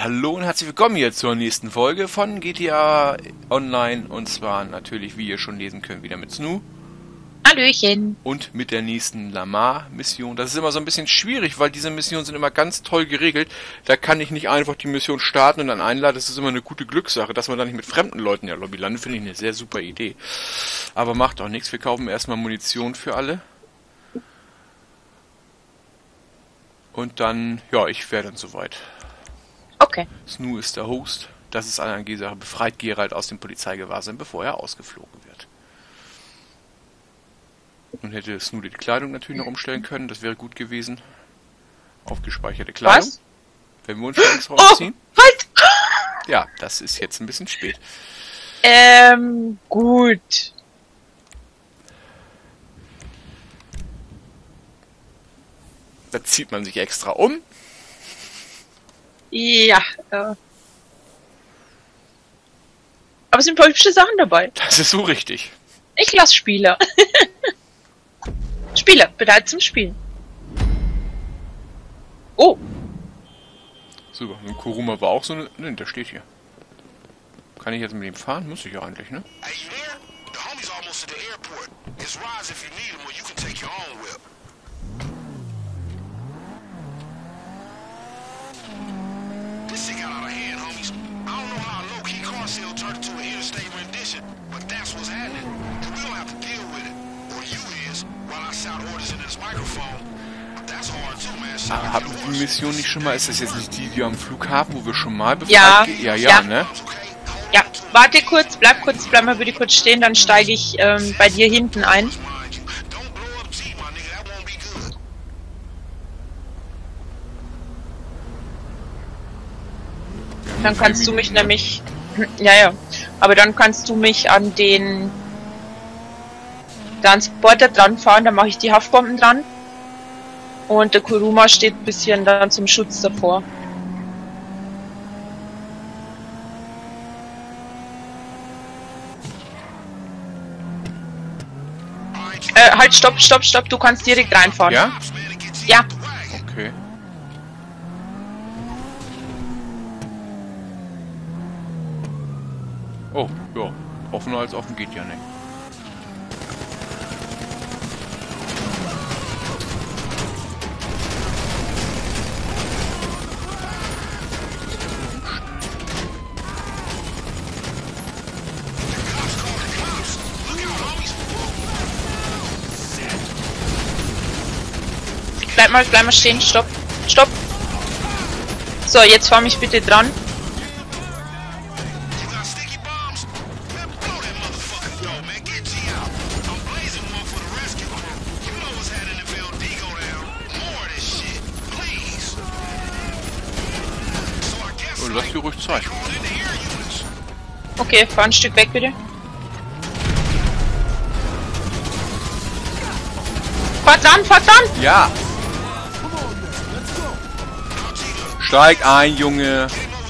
damit hallo und herzlich willkommen hier zur nächsten Folge von GTA Online. Und zwar natürlich, wie ihr schon lesen könnt, wieder mit Snoo. Hallöchen. Und mit der nächsten Lamar-Mission. Das ist immer so ein bisschen schwierig, weil diese Missionen sind immer ganz toll geregelt. Da kann ich nicht einfach die Mission starten und dann einladen. Das ist immer eine gute Glückssache, dass man da nicht mit fremden Leuten in der Lobby landet. Finde ich eine sehr super Idee. Aber macht auch nichts. Wir kaufen erstmal Munition für alle. Und dann, ja, ich wäre dann soweit. Okay. Snoo ist der Host. Das ist eine Sache. Befreit Geralt aus dem Polizeigewahrsam, bevor er ausgeflogen wird. Und hätte Snoo die Kleidung natürlich noch umstellen können. Das wäre gut gewesen. Aufgespeicherte Kleidung. Was? Wenn wir uns links rausziehen. Halt! Ja, das ist jetzt ein bisschen spät. Gut. Da zieht man sich extra um. Ja. Aber es sind hübsche Sachen dabei. Das ist so richtig. Ich lasse Spieler. Spieler, bereit zum Spielen. Oh. Super, und Kuruma war auch so eine... Ne, der steht hier. Kann ich jetzt mit ihm fahren? Muss ich ja eigentlich, ne? Hey, you there? The homie's almost at the airport. It's Rise if you need him, or you can take your own whip. This shit got out of hand, homies. I don't know how a low-key car sale turned into an interstate rendition, but that's what's happening. And we don't have to deal with it. Or you is, while I shout orders into this microphone. That's hard too, man. Shit, Aber hatten wir die Mission nicht schon mal? Ist das jetzt nicht die am Flughafen, wo wir schon mal befreit Ja. Ja, ne? Ja, warte kurz, bleib mal bitte kurz stehen, dann steige ich bei dir hinten ein. Dann kannst du mich nämlich... Ja. Aber dann kannst du mich an den Transporter dran fahren, dann mache ich die Haftbomben dran. Und der Kuruma steht ein bisschen dann zum Schutz davor. Halt, stopp, du kannst direkt reinfahren. Ja? Ja. Okay. Oh, ja. Offener als offen geht ja nicht. Bleib mal stehen, stopp. So, jetzt fahr mich bitte dran. Oh, lass dir ruhig Zeit. Okay, fahr ein Stück weg bitte. Fahr dran! Ja! Steig ein, Junge!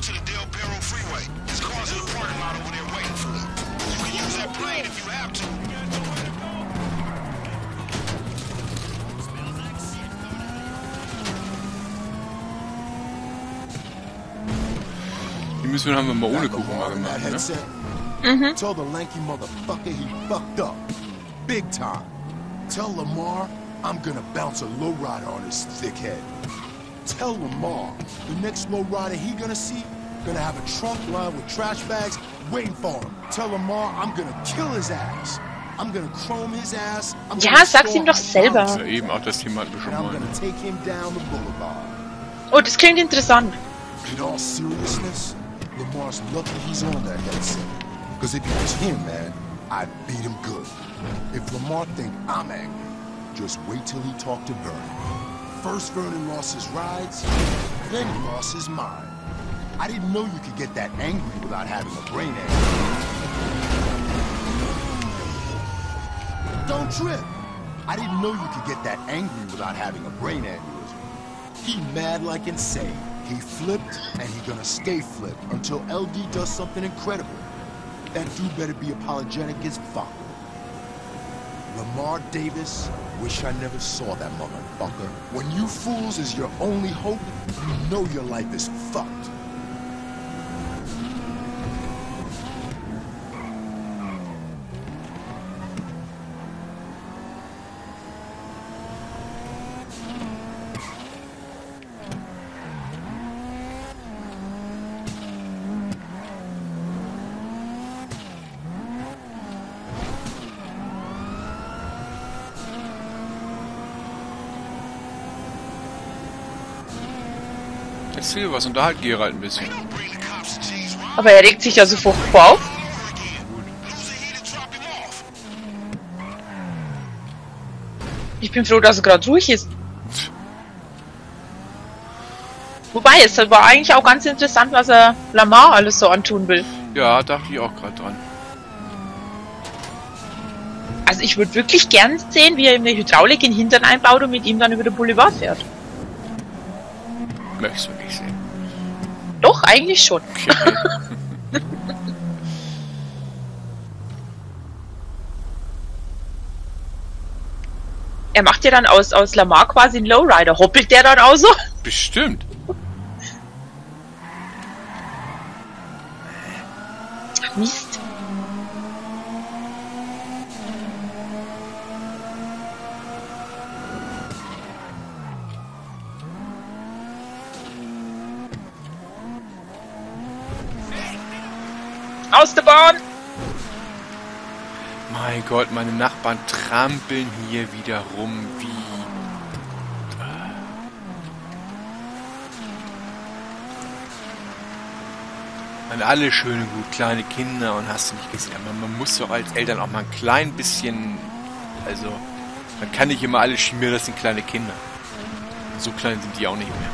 Die Mission haben wir mal ohne Kuruma gemacht, ne? Tell the lanky motherfucker he fucked up. Big time. Tell Lamar I'm gonna bounce a lowrider on his thick head. Tell Lamar the next lowrider he gonna see gonna have a trunk lined with trash bags waiting for him. Tell Lamar I'm gonna kill his ass. I'm gonna chrome his ass. Ja, sag's ihm doch selber. Ja, eben, auch das Thema hatten wir schon And I'm mal. gonna take him down the boulevard. Oh, das klingt interessant. In all seriousness, Lamar's lucky he's on that headset. Because if it was him, man, I'd beat him good. If Lamar think I'm angry, just wait till he talk to Vernon. First Vernon lost his rides, then he lost his mind. I didn't know you could get that angry without having a brain aneurysm. Don't trip. I didn't know you could get that angry without having a brain aneurysm. He mad like insane. He flipped, and he gonna stay flipped until LD does something incredible. That dude better be apologetic as fuck. Lamar Davis, wish I never saw that motherfucker. When you fools is your only hope, you know your life is fucked. Erzähl was, unterhalt Gerald ein bisschen. Aber er regt sich ja so furchtbar auf. Ich bin froh, dass er gerade ruhig ist. Wobei, es war eigentlich auch ganz interessant, was er Lamar alles so antun will. Ja, dachte ich auch gerade dran. Also ich würde wirklich gern sehen, wie er ihm eine Hydraulik in den Hintern einbaut und mit ihm dann über den Boulevard fährt. Möchtest du nicht sehen. Doch, eigentlich schon. Okay. Er macht ja dann aus Lamar quasi einen Lowrider. Hoppelt der dann auch so? Bestimmt. Ach, Mist. Aus der Bahn! Mein Gott, meine Nachbarn trampeln hier wieder rum wie... Und alle schön und gut, kleine Kinder und hast du nicht gesehen. Aber man muss doch als Eltern auch mal ein klein bisschen... Also, man kann nicht immer alles schmieren, das sind kleine Kinder. So klein sind die auch nicht mehr.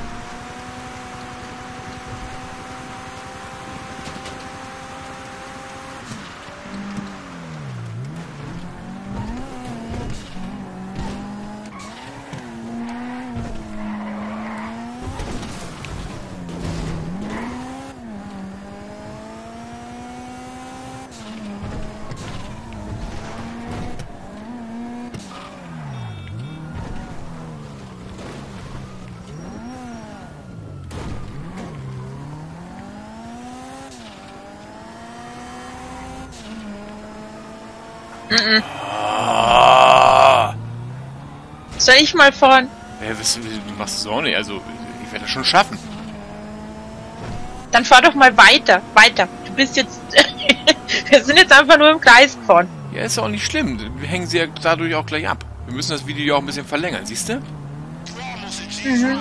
Soll ich mal fahren? Ja, du machst es auch nicht, also ich werde das schon schaffen. Dann fahr doch mal weiter, weiter. Du bist jetzt... Wir sind jetzt einfach nur im Kreis gefahren. Ja, ist auch nicht schlimm. Wir hängen sie ja dadurch auch gleich ab. Wir müssen das Video ja auch ein bisschen verlängern, siehst du? Mhm.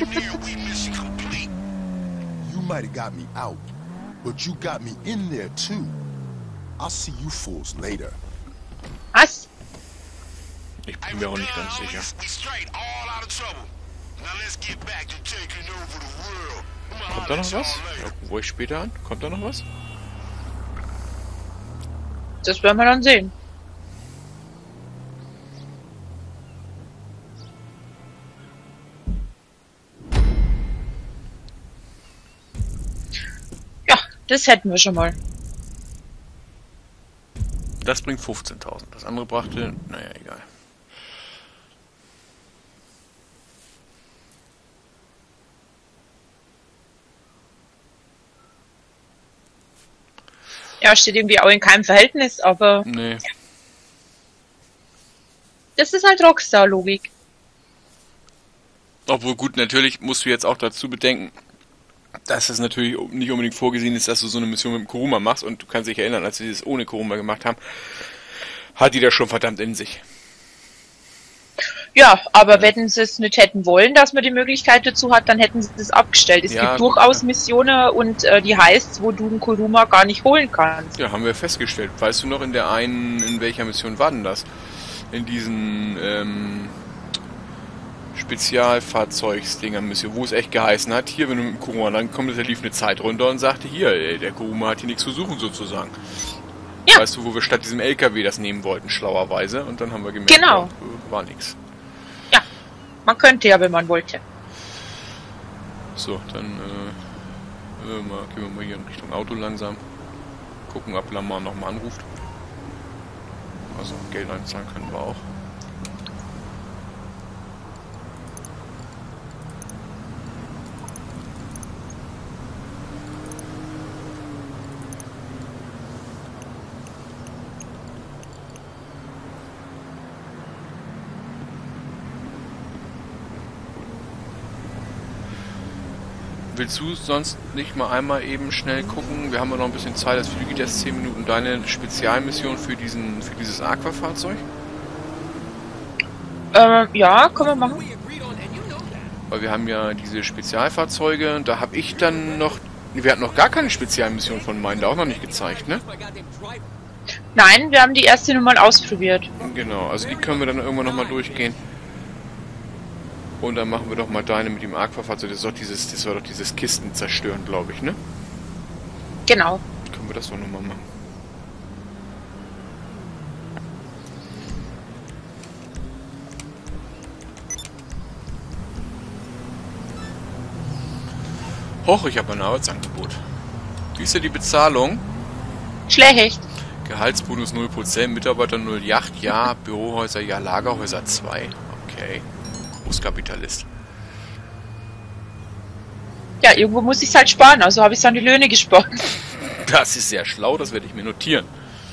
You might have got me out, but you got me in there too. I'll see you fools later. Was? Ich bin mir auch nicht ganz sicher. Kommt da noch was? Ja, rufe ich später an. Kommt da noch was? Das werden wir dann sehen. Ja, das hätten wir schon mal. Das bringt 15.000. Das andere brachte... Naja, egal. Ja, steht irgendwie auch in keinem Verhältnis, aber... Nee. Das ist halt Rockstar-Logik. Obwohl gut, natürlich musst du jetzt auch dazu bedenken, dass es natürlich nicht unbedingt vorgesehen ist, dass du so eine Mission mit dem Kuruma machst. Und du kannst dich erinnern, als wir das ohne Kuruma gemacht haben, hat die das schon verdammt in sich. Ja, aber wenn sie es nicht hätten wollen, dass man die Möglichkeit dazu hat, dann hätten sie das abgestellt. Es Ja, gibt durchaus Missionen und die heißt, wo du einen Kuruma gar nicht holen kannst. Ja, haben wir festgestellt. Weißt du noch in der einen, in welcher Mission war denn das? In diesen Spezialfahrzeugsdinger-Mission, wo es echt geheißen hat, hier, wenn du mit dem Kuruma dann kommst, da lief eine Zeit runter und sagte, hier, ey, der Kuruma hat hier nichts zu suchen sozusagen. Ja. Weißt du, wo wir statt diesem LKW das nehmen wollten, schlauerweise, und dann haben wir gemerkt, Genau. ja, war nix. Ja, man könnte ja, wenn man wollte. So, dann gehen wir mal hier in Richtung Auto langsam. Gucken, ob Lamar nochmal anruft. Also Geld einzahlen können wir auch. Willst du sonst nicht mal einmal eben schnell gucken? Wir haben ja noch ein bisschen Zeit, das Video geht erst 10 Minuten. Deine Spezialmission für dieses Aquafahrzeug? Ja, können wir machen. Weil wir haben ja diese Spezialfahrzeuge. Da habe ich dann noch... Wir hatten noch gar keine Spezialmission von meinen, da auch noch nicht gezeigt, ne? Nein, wir haben die erste nur mal ausprobiert. Genau, also die können wir dann irgendwann nochmal durchgehen. Und dann machen wir doch mal deine mit dem Aqua-Fahrzeug. Das war doch dieses Kisten zerstören, glaube ich, ne? Genau. Können wir das doch nochmal machen. Hoch, ich habe ein Arbeitsangebot. Wie ist denn die Bezahlung? Schlecht. Gehaltsbonus 0%, Mitarbeiter 0, Yacht ja, Bürohäuser ja, Lagerhäuser 2. Okay. Großkapitalist. Ja, irgendwo muss ich es halt sparen, also habe ich es an die Löhne gespart. Das ist sehr schlau, das werde ich mir notieren.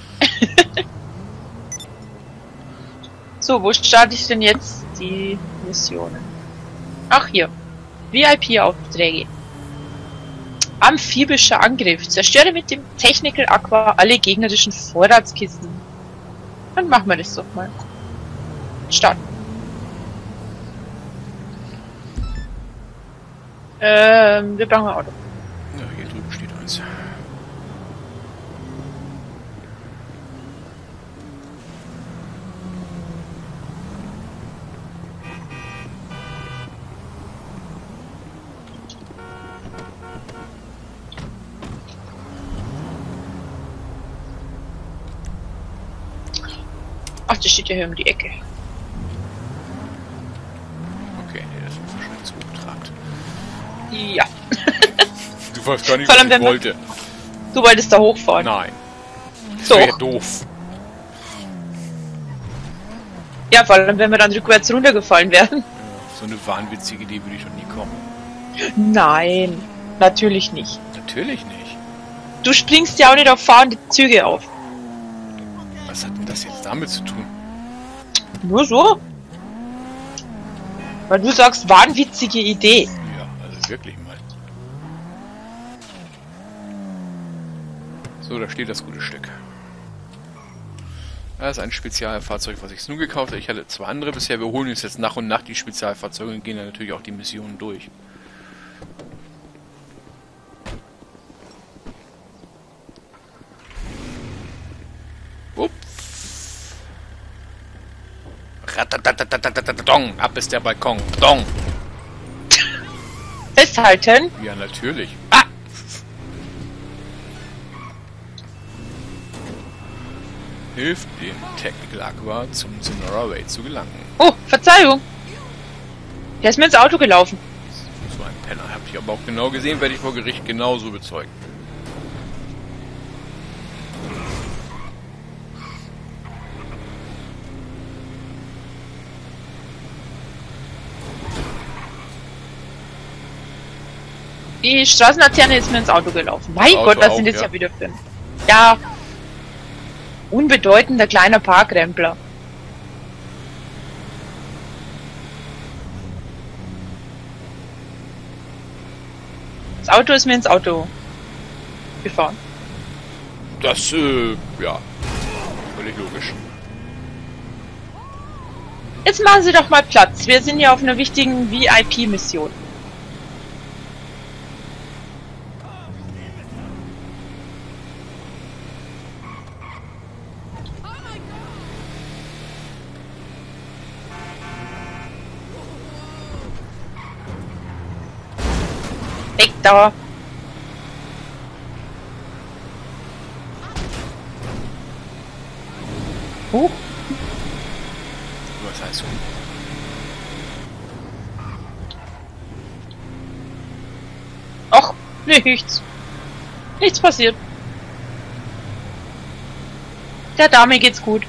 So, wo starte ich denn jetzt die Missionen? Ach, hier. VIP-Aufträge. Amphibischer Angriff. Zerstöre mit dem Technical Aqua alle gegnerischen Vorratskisten. Dann machen wir das doch mal. Starten. Wir brauchen ein Auto. Ja, hier drüben steht eins. Ach, das steht ja hier um die Ecke. Okay, nee, das ist wahrscheinlich das Hochtrakt. Ja. Du weißt gar nicht, Vor was allem, ich wenn man- wollte. Du wolltest da hochfahren. Nein. Das Doch. wäre ja doof. Ja, vor allem, wenn wir dann rückwärts runtergefallen wären. So eine wahnwitzige Idee würde ich doch nie kommen. Nein, natürlich nicht. Natürlich nicht. Du springst ja auch nicht auf fahrende Züge auf. Was hat denn das jetzt damit zu tun? Nur so. Weil du sagst, wahnwitzige Idee. Ja, also wirklich mal. So, da steht das gute Stück. Das ist ein Spezialfahrzeug, was ich nun gekauft habe. Ich hatte zwei andere bisher. Wir holen uns jetzt nach und nach die Spezialfahrzeuge und gehen dann natürlich auch die Missionen durch. Upp. Ratatatatatatatadong. Ab ist der Balkon. Dong. Festhalten. Ja, natürlich. Ah! Hilft dem Technical Aqua zum Sonora Way zu gelangen. Oh, Verzeihung. Der ist mir ins Auto gelaufen. So ein Penner. Hab ich aber auch genau gesehen, werde ich vor Gericht genauso bezeugen. Die Straßenlaterne ist mir ins Auto gelaufen. Mein Auto Gott, was auch, sind jetzt ja. ja wieder für... Ja. Unbedeutender kleiner Parkrempler. Das Auto ist mir ins Auto gefahren. Das, ja. Völlig logisch. Jetzt machen Sie doch mal Platz. Wir sind ja auf einer wichtigen VIP-Mission. Weg da. Was heißt so? Och, nichts. Nichts passiert. Der Dame geht's gut.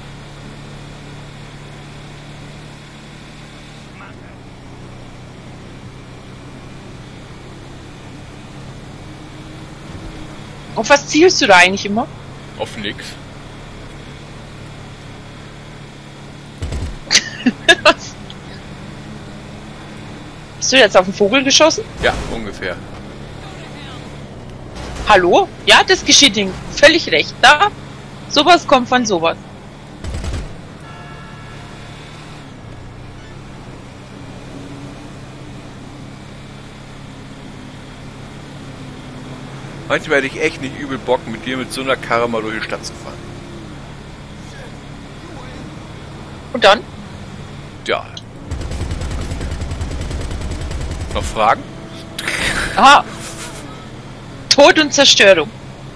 Auf was zielst du da eigentlich immer? Auf nix. Was? Hast du jetzt auf den Vogel geschossen? Ja, ungefähr. Hallo? Ja, das geschieht Ihnen völlig recht. Da, sowas kommt von sowas. Manchmal hätte ich echt nicht übel Bock, mit dir mit so einer Karre mal durch die Stadt zu fahren. Und dann? Ja. Noch Fragen? Aha. Tod und Zerstörung.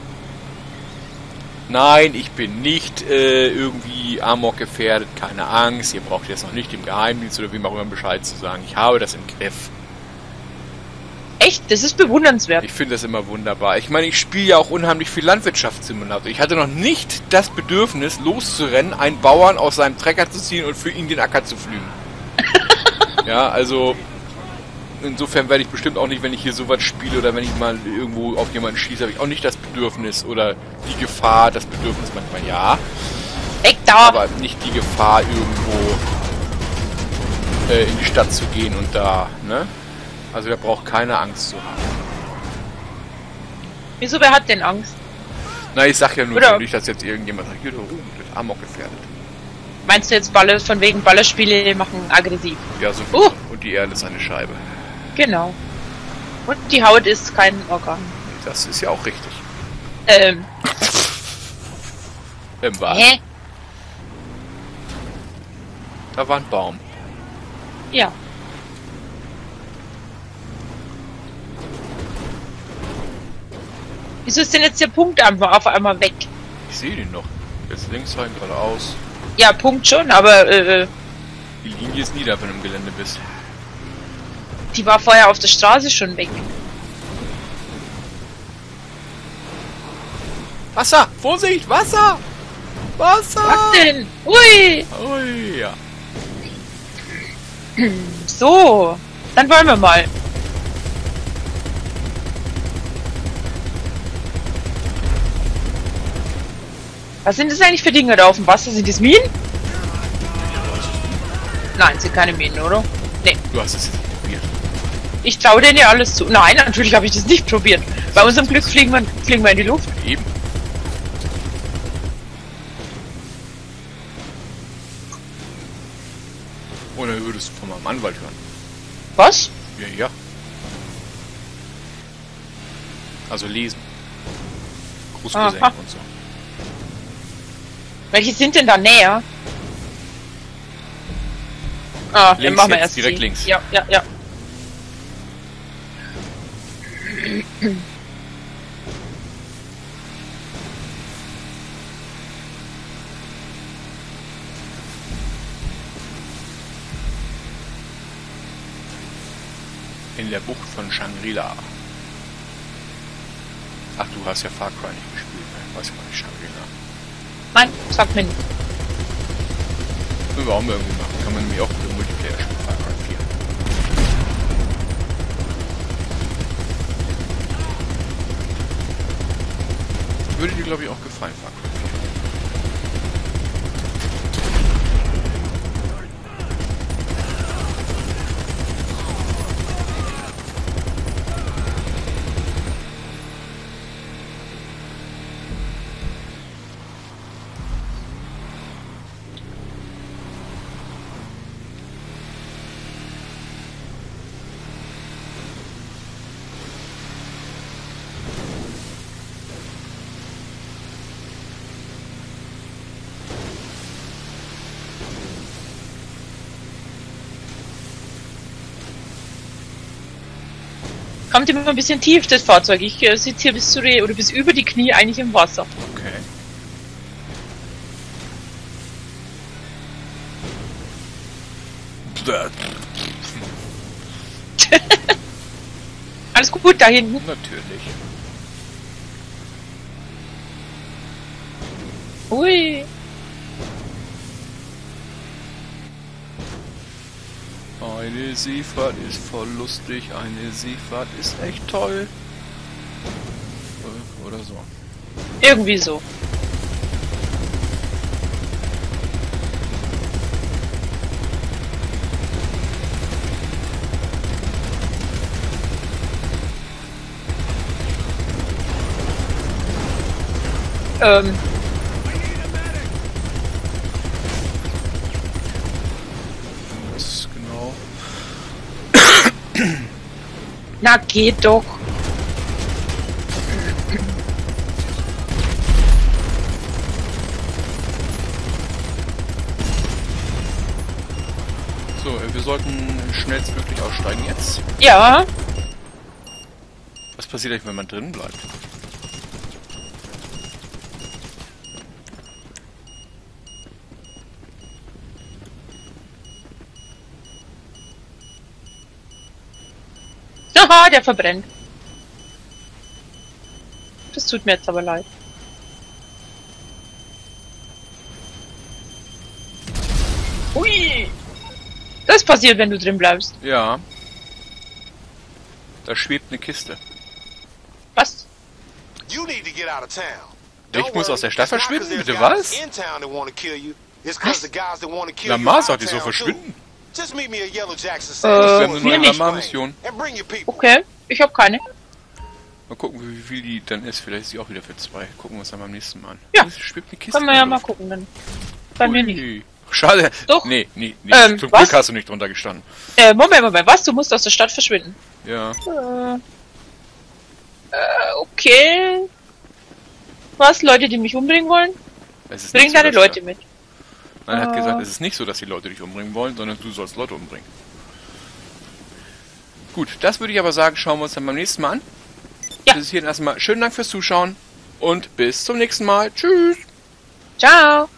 Nein, ich bin nicht irgendwie Amok gefährdet, keine Angst. Ihr braucht jetzt noch nicht dem Geheimdienst oder wem auch immer Bescheid zu sagen. Ich habe das im Griff. Echt? Das ist bewundernswert. Ich finde das immer wunderbar. Ich meine, ich spiele ja auch unheimlich viel Landwirtschaftssimulator. Ich hatte noch nicht das Bedürfnis, loszurennen, einen Bauern aus seinem Trecker zu ziehen und für ihn den Acker zu pflügen. Ja, also insofern werde ich bestimmt auch nicht, wenn ich hier sowas spiele oder wenn ich mal irgendwo auf jemanden schieße, habe ich auch nicht das Bedürfnis oder die Gefahr, das Bedürfnis manchmal ja. Weg da! Aber nicht die Gefahr, irgendwo in die Stadt zu gehen und da, ne? Also der braucht keine Angst zu haben. Wieso, wer hat denn Angst? Na, ich sag ja nur Oder- so nicht, dass jetzt irgendjemand sagt, hier, das ist Amok gefährdet. Meinst du jetzt von wegen Ballerspiele machen aggressiv? Ja, so und die Erde ist eine Scheibe. Genau. Und die Haut ist kein Organ. Das ist ja auch richtig. Was? Hä? Da war ein Baum. Ja. Wieso ist denn jetzt der Punkt einfach auf einmal weg? Ich sehe den noch. Jetzt links rein, geradeaus. Ja, Punkt schon, aber Die Linie ist nieder, wenn du im Gelände bist. die war vorher auf der Straße schon weg. Wasser! Vorsicht! Wasser! Wasser! Was denn? Ui! Ui, ja. So, dann wollen wir mal. Was sind das eigentlich für Dinge da auf dem Wasser? Sind das Minen? Nein, sind keine Minen, oder? Nee, Du hast es jetzt probiert. ich traue denen ja alles zu. Nein, natürlich habe ich das nicht probiert. Bei unserem Glück fliegen wir in die Luft. Eben. Oder würdest du von meinem Anwalt hören? Was? Ja, ja. Also lesen. Großcousin Aha. und so. Welche sind denn da näher? Ah, dann Links machen wir jetzt, erst direkt die. links. Ja, ja, ja. In der Bucht von Shangri-La. Ach, du hast ja Far Cry nicht gespielt. Ne? Weiß ja gar nicht, Shangri-La. Nein, sag mir nicht. Können wir auch mal irgendwie machen. Kann man nämlich auch mit dem Multiplayer spielen. Far Cry 4. Würde dir, glaube ich, auch gefallen, Far Cry 4. Kommt immer ein bisschen tief, das Fahrzeug. Ich sitze hier bis bis über die Knie eigentlich im Wasser. Okay. Alles gut da hinten. Natürlich. Ui. Eine Seefahrt ist voll lustig, eine Seefahrt ist echt toll. Oder so. Irgendwie so. Was genau? Na geht doch. Wir sollten schnellstmöglich aussteigen jetzt. Ja. Was passiert eigentlich, wenn man drin bleibt? Haha, der verbrennt. Das tut mir jetzt aber leid. Ui! Das passiert, wenn du drin bleibst. Ja. Da schwebt eine Kiste. Was? You need to get out of town. Ich muss aus der Stadt verschwinden? Bitte was? Lamar sagt, ich soll verschwinden. Just meet me at Yellow Jackson Wir haben eine wir neue nicht. Lamar-Mission. and bring your people. Okay, ich habe keine. Mal gucken, wie viel die dann ist. Vielleicht ist sie auch wieder für 2. Gucken wir uns dann beim nächsten Mal an. Ja. Es schwebt eine Kiste. Können wir in ja der mal Luft. gucken dann. Bei mir nicht. Ui. Schade. Doch. Nee. Zum was? Glück hast du nicht drunter gestanden. Moment, was? Du musst aus der Stadt verschwinden. Ja. Okay. Was? Leute, die mich umbringen wollen? Es ist Bring nicht so, deine dass Leute mit. Nein, er hat gesagt, es ist nicht so, dass die Leute dich umbringen wollen, sondern du sollst Leute umbringen. Gut, das würde ich aber sagen, schauen wir uns dann beim nächsten Mal an. Ja. Bis hierhin erstmal schönen Dank fürs Zuschauen und bis zum nächsten Mal. Tschüss! Ciao.